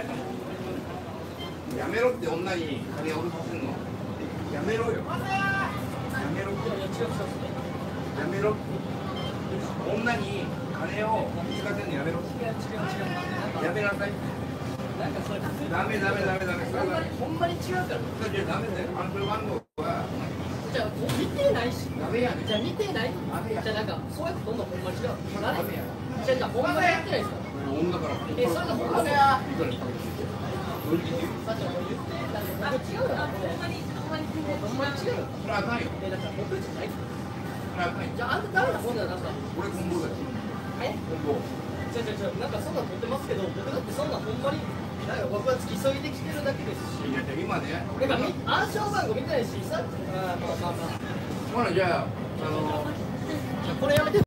やめろって女に金を下ろさせんの。やめろよ。やめろ。やめろ。女に金を聞かせんのやめろ。やめなさい。 なんかそれダメダメダメダメ。 ほんまに違うから。 それじゃダメだよ。暗証番号はじゃあ見てないし。 ダメやねん。 じゃあ見てない。じゃあなんかそうやってどんどんほんまに違う。ダメや。じゃあほんまにやってないですか。 女から。 それがほんまや。 無理できる。 だって言ってなんか違うよ。ほんまに違うよ。 それはあかんよ。 だから僕じゃない。 それはあかんよ。 じゃああんたダメなもんだよなんか。 俺棍棒だよ。棍棒。 なんかそんなん撮ってますけど、僕だってそんなほんまになんか僕は付き添いできてるだけですし。 いや今ね。 なんか暗証番号見たいし、さ、まあ。 ほらじゃあこれやめて。